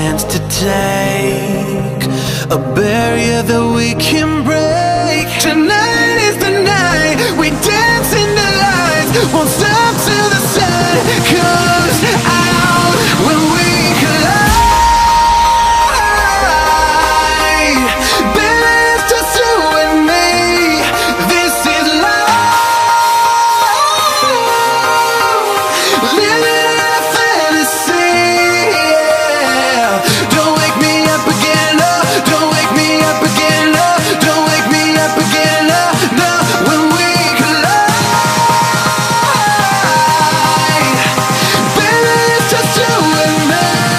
chance to take, a barrier that we can break. Tonight is the night we dance in the lights, won't stop till the sun comes out. When we collide, baby, it's just you and me. This is love, living in a fantasy, yeah. Don't wake me up again, no. Don't wake me up again, no. Don't wake me up again, no, no. When we collide, baby, it's just you and me.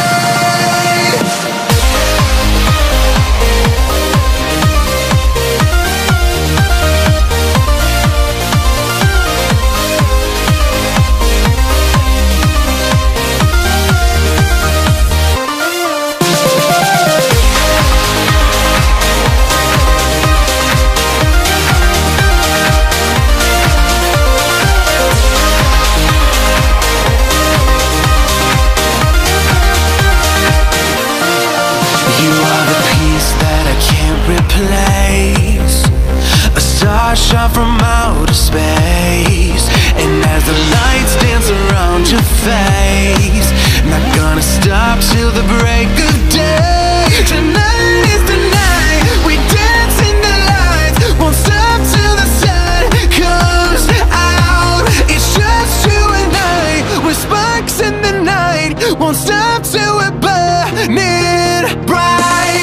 You are the piece that I can't replace, a star shot from outer space. And as the lights dance around your face, not gonna stop till the break of day. Tonight is the night we dance in the lights, won't stop till the sun comes out. It's just you and I, with sparks in the night, won't stop till we're burning bright.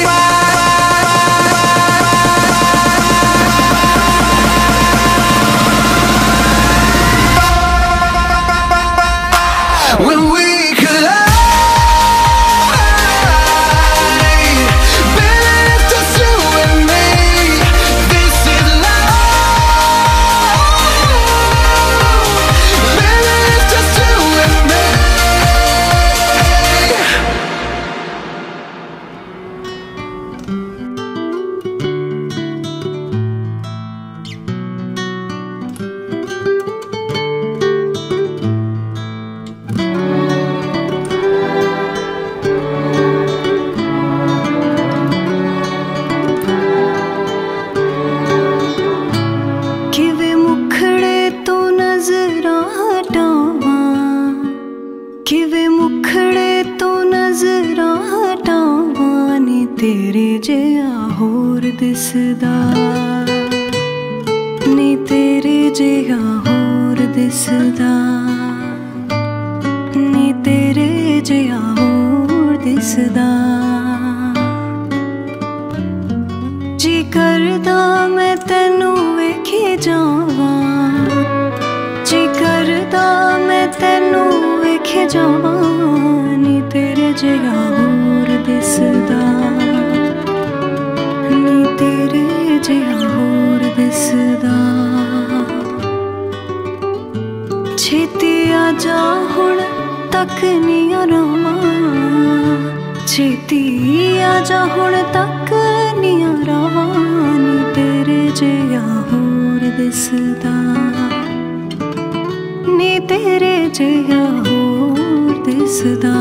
When we collide, baby, it's just you and me. This is love, baby, it's just you and me. ਕਿਵੇਂ ਮੁਖੜੇ ਤੋਂ ਨਜ਼ਰਾਂ ਹਟਾਵਾਂ, ਕਿਵੇਂ ਮੁਖੜੇ ਤੋਂ ਨਜ਼ਰਾਂ ਹਟਾਵਾਂ ਨੀ ਤੇਰੇ ਜਿਹਾ ਹੋਰ ਦਿਸਦਾ, ਨੀ ਤੇਰੇ ਜਿਹਾ ਹੋਰ ਦਿਸਦਾ, ਨੀ ਤੇਰੇ ਜਿਹਾ ਹੋਰ ਦਿਸਦਾ। ਜੀ ਕਰਦਾ ਮੈਂ ਤੈਨੂੰ ਵੇਖੀ ਜਾਵਾਂ, ਜੀ ਕਰਦਾ ਮੈਂ ਤੈਨੂੰ ਵੇਖੀ ਜਾਵਾਂ ਨੀ ਤੇਰੇ ਜਿਹਾ ਹੋਰ ਦਿਸਦਾ, ਨੀ ਤੇਰੇ ਜਿਹਾ ਹੋਰ ਦਿਸਦਾ। ਛੇਤੀ ਆ ਜਾ ਹੁਣ ਤੱਕ ਨੀ ਆਰਾਵਾਂ, ਛੇਤੀ ਆ ਜਾ ਹੁਣ ਤੱਕ ਨੀ ਆਰਾਵਾਂ ਨੀ ਤੇਰੇ ਜਿਹਾ ਹੋਰ ਦਿਸਦਾ, ਨੀ ਤੇਰੇ ਜਿਹਾ ਹੋਰ ਦਿਸਦਾ।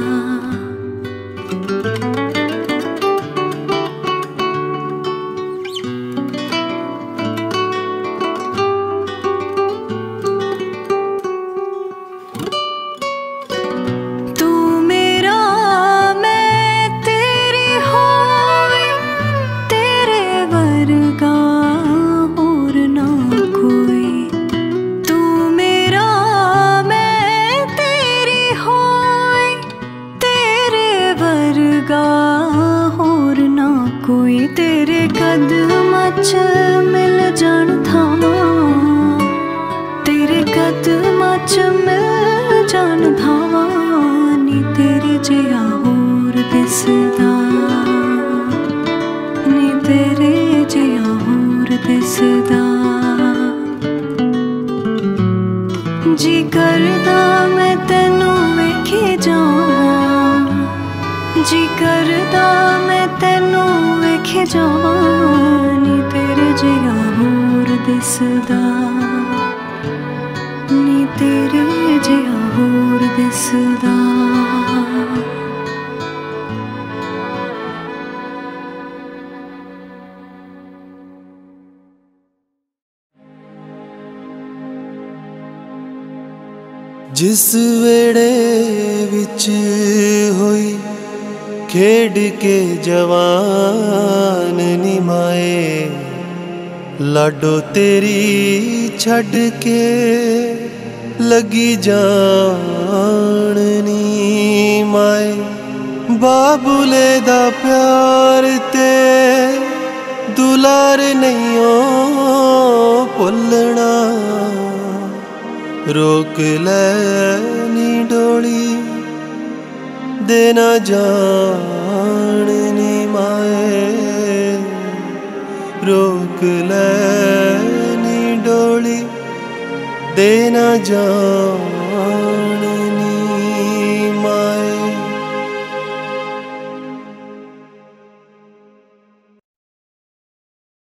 कोई तेरे कदमां च मिल जान थावां, तेरे कदमां च मिल जान थावां नी तेरे जिहा होर दिसदा, नी तेरे जिहा होर दिसदा। जी करदा मैं तैनू वेखी जावां, जी करदा मैं तैनू वेखे जावां नी तेरे जिहा होर दिसदा, नी तेरे जिहा होर दिसदा। जिस वेड़े विच होई खेड के जवान नी माए, लाडो तेरी छड़ के लगी जान नी माए। बाबुले दा प्यार ते दुलार नहीं भुलना, रोक लैनी डोली देना जान नी माए, रोक लैनी डोली देना जान